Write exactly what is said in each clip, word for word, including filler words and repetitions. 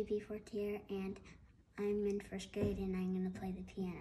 J P Fortier, and I'm in first grade, and I'm going to play the piano.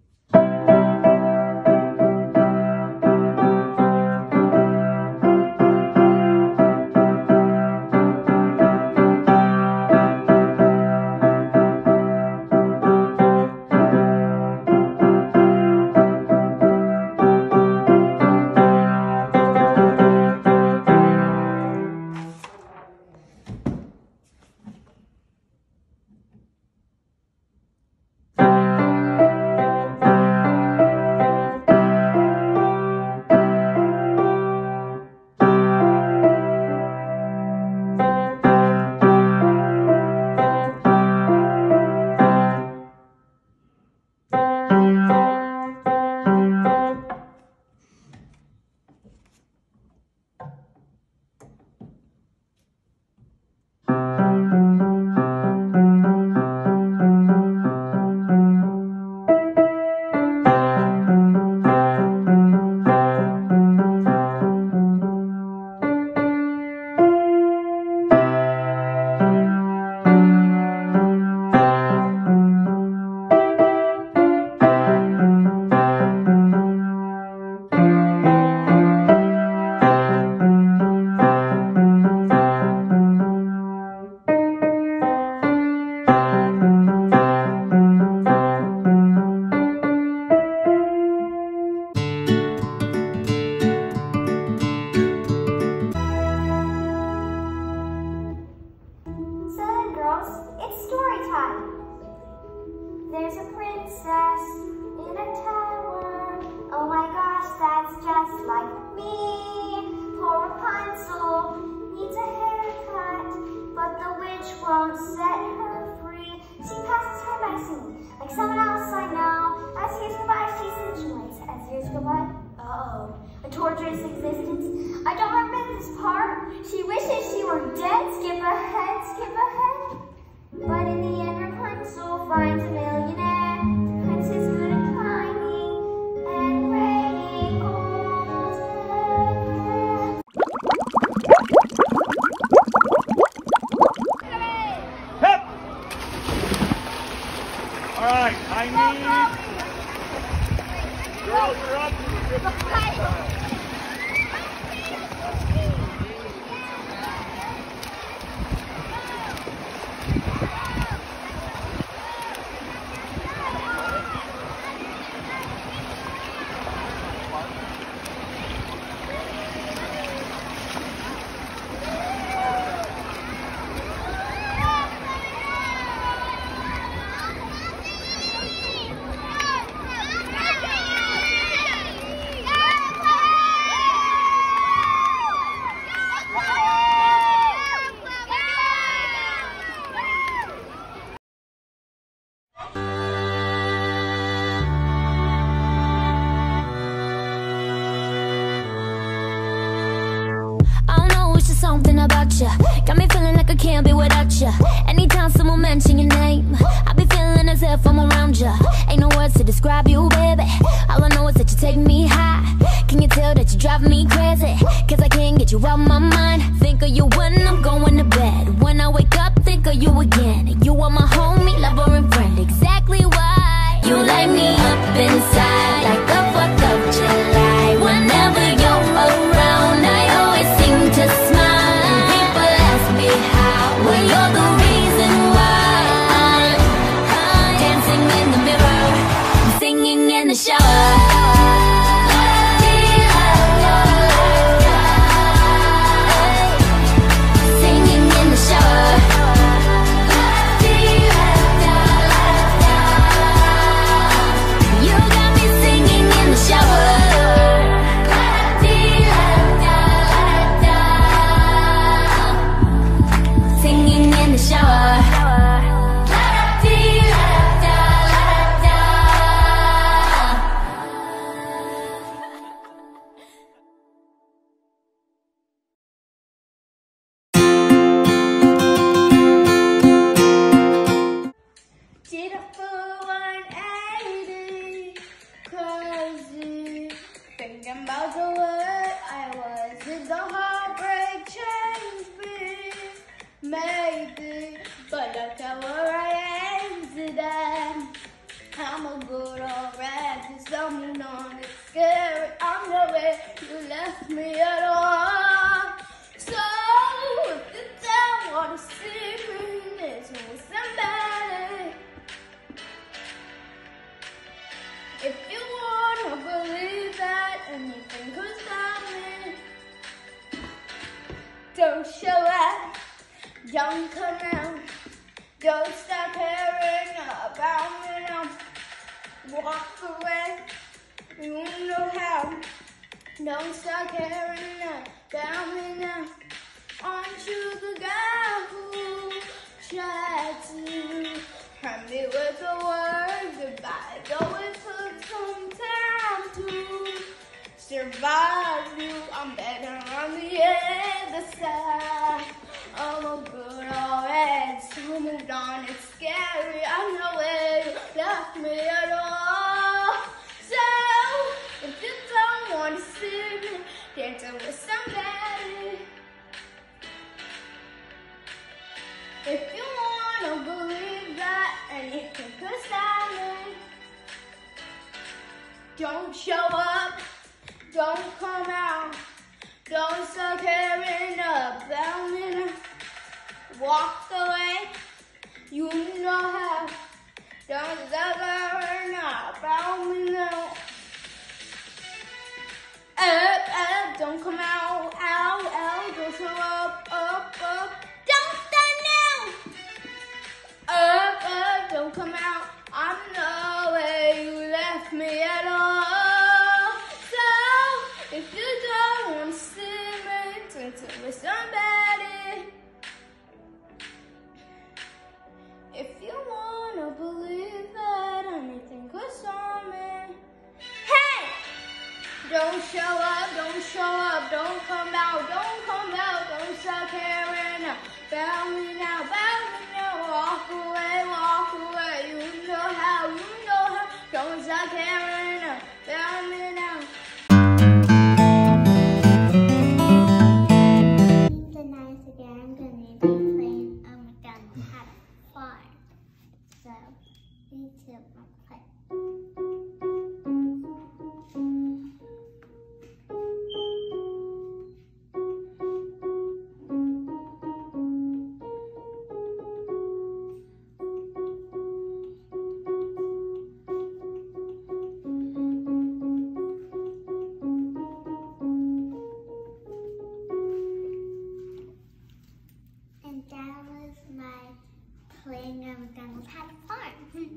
It's story time. There's a princess in a tower. Oh my gosh, that's just like me. Poor Rapunzel needs a haircut, but the witch won't set her free. She passes her by singing like someone else I know. As years go by, she situates. As years go by, uh-oh, a torturous existence. I don't remember this part. She wishes she were dead. Skip ahead, skip ahead. But in the end, Rapunzel finds a millionaire. The prince is good at climbing and raining gold hair. Hip! All right, I need girls are up. Something about you got me feeling like I can't be without you. Anytime someone mention your name, I be feeling as if I'm around you. Ain't no words to describe you, baby. All I know is that you take me high. Can you tell that you drive me crazy? Cause I can't get you out my mind. Think of you when I'm going to bed. When I wake up, think of you again. You are my homie, lover and friend. Exactly why you light me up inside like the fourth of July. Whenever you're around, I always seem to smile. Well, you're the reason why I'm, I'm dancing in the mirror, I'm singing in the shower. Singing in the shower. You got me singing in the shower. Singing in the shower. Did a full one eighty, crazy, thinking about the way I was. Did the heartbreak change me? Maybe, but I can't left me at all. So if you don't wanna see me dancing with somebody, if you wanna believe that anything could stop me, don't show up, don't come out, don't stop caring about me now. Walk away, you know how. Don't stop caring about me now. Aren't you the guy who tried to hurt me with the word goodbye? Though it took some time to survive you, I'm better on the other side. I'm a good old head, so moved on. It's scary, I know where you left me at all. So if you don't want to see me dancing with somebody, if you wanna believe that anything could stop me, don't show up, don't come out, don't start caring about me now. Walk away, you know how. Don't start caring about me now. Up, up, don't come out, out, out, don't show up, up, up. Don't start now. Up, up, don't come out. I'm no way you left me at all. So if you don't want to see me dancing with somebody, if you wanna believe that anything could stop me, hey! Don't show up, don't show up, don't come out, don't come out, don't stop caring about me now, about me now. Walk away, walk away, you know how, you know how. Don't stop caring about me now. Tonight again, I'm going to be playing a McDonald's Hat Farm. So, me too, I'll play. And that was my playing a McDonald's Hat Farm.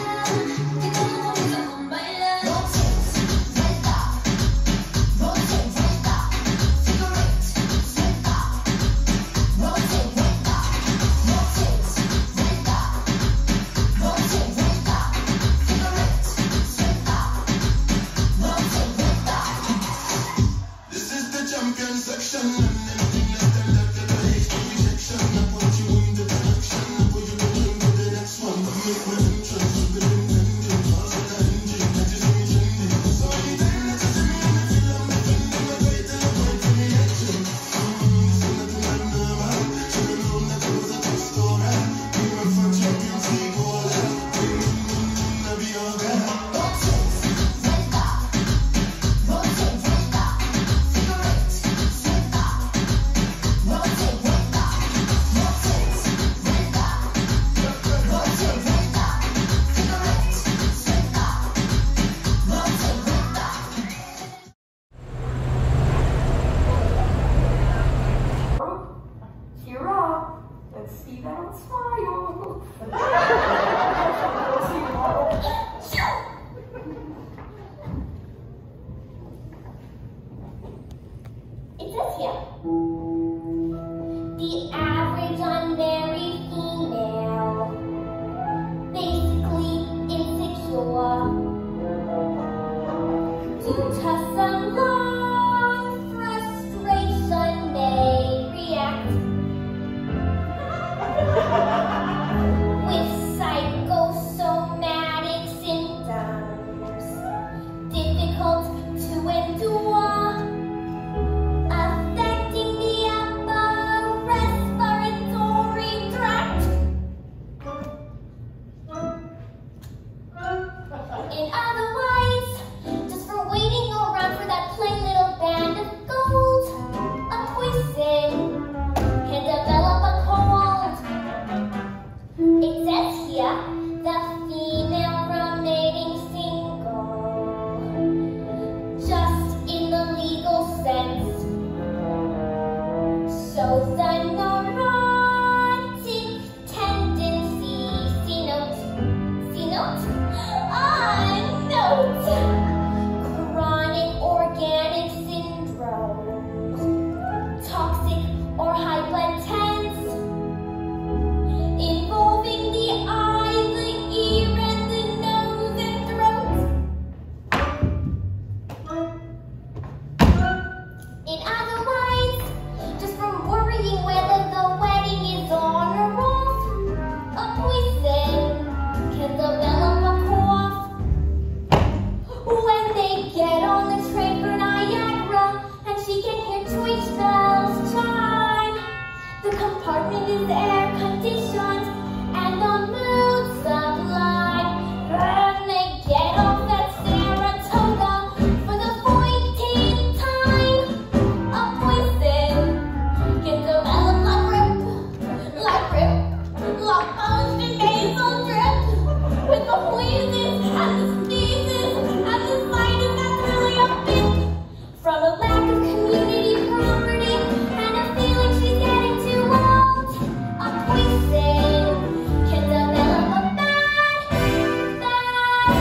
Rotate, Due to some long frustration may react with psychosomatic symptoms difficult to endure, affecting the upper respiratory tract. In other words, just for waiting around for that plain little band of gold, a poison can develop a cold. It says here, the female remaining single, just in the legal sense. So the neurotic tendency, C note, C note, I note, chronic organic syndrome, toxic or hypertense, involving the eye, the ear, and the nose and throat. In other words, just from worrying whether the wedding is on or off, a poison can develop a cough. When they get on the train for Niagara and she can hear church bells chime, the compartment is air conditioned and the mood sublime. When they get off at Saratoga for the fourteenth time, a poison can develop like rip, like rip, like post and nasal drip, with the wheezes and the sneezes and the sinus that's really a bit from a lack of community property and a feeling she's getting too old. A poison can develop a bad, bad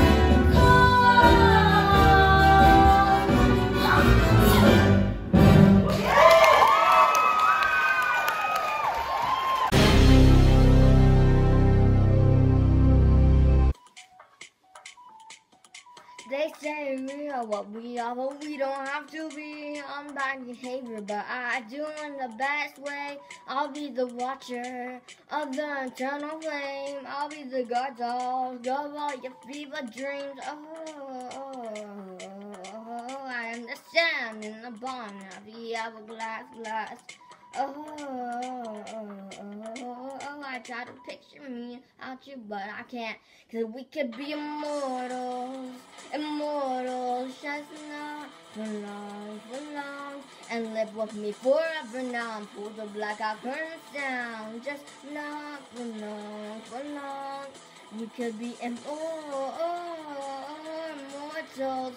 They say we are what we are, but we don't have to be on bad behavior. But I do in the best way. I'll be the watcher of the eternal flame. I'll be the guard dog of all your fever dreams. Oh, oh, oh, I am the sand in the barn of the hourglass glass. Oh, oh, oh, oh, oh, I try to picture me without you, but I can't. Cause we could be immortals, immortals, just not for long, for long. And live with me forever now and pull the blackout curtains down. Just not for long, for long. We could be immortals, immortals,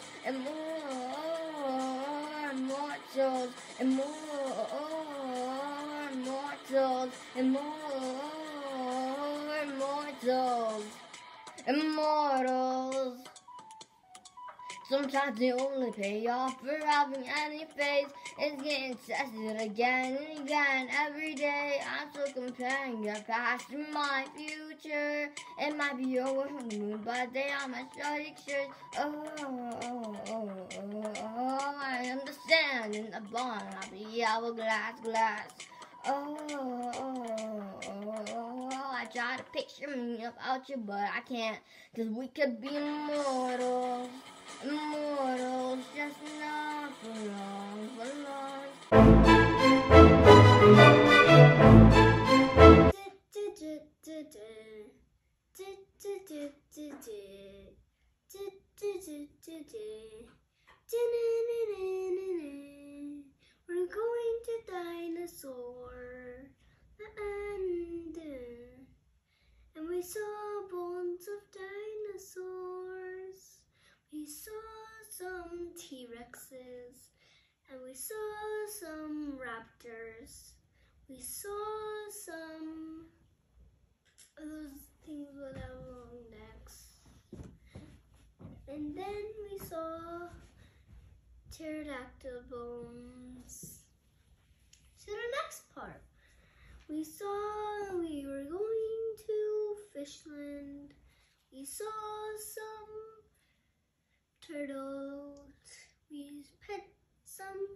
immortals, immortals, immortals, immortals, immortals. Sometimes the only payoff for having any faith is getting tested again and again every day. I'm still comparing your past to my future. It might be over from the moon, but they are my strike shirts. Oh, oh, oh, oh, oh, I am the sand in the barn of the hourglass glass. Oh, oh, oh, oh, I try to picture me without you, but I can't. Cause we could be immortals. Immortals, just not for long, for long. We're going to dinosaur land, and we saw bones of dinosaurs. We saw some T-Rexes, and we saw some raptors. We saw some of those things that have long necks. And then we saw pterodactyl bones. To the next part. We saw we were going to Fishland. We saw some turtles.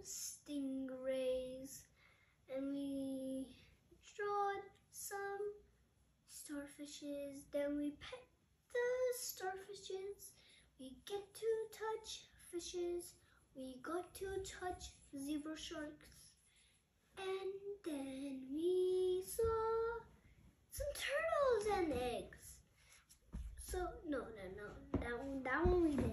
stingrays, and we drawed some starfishes. Then we pet the starfishes. We get to touch fishes. We got to touch zebra sharks. And then we saw some turtles and eggs. So, no, no, no, that one, that one we didn't.